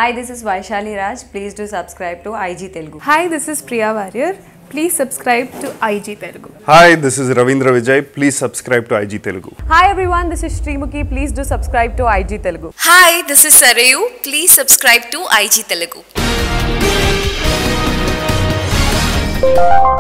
Hi, this is Vaishali Raj. Please do subscribe to IG Telugu. Hi, this is Priya Warrior. Please subscribe to IG Telugu. Hi, this is Ravindra Vijay. Please subscribe to IG Telugu. Hi everyone, this is Srimuki. Please do subscribe to IG Telugu. Hi, this is Sarayu. Please subscribe to IG Telugu.